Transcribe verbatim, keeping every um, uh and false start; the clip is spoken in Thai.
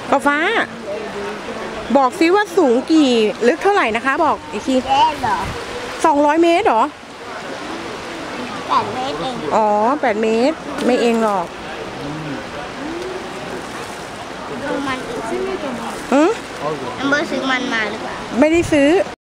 กาฟ้าบอกซิว่าสูงกี่ลึกเท่าไหร่นะคะบอกอีกทีแย่เหรอสองร้อยเมตรเหรอแปดเมตรเองอ๋อแปดเมตรไม่เองหรอกดูมันอีกซึ่งไม่เป็นไรอืมอันเบอร์ซื้อมันมาหรือเปล่าไม่ได้ซื้อ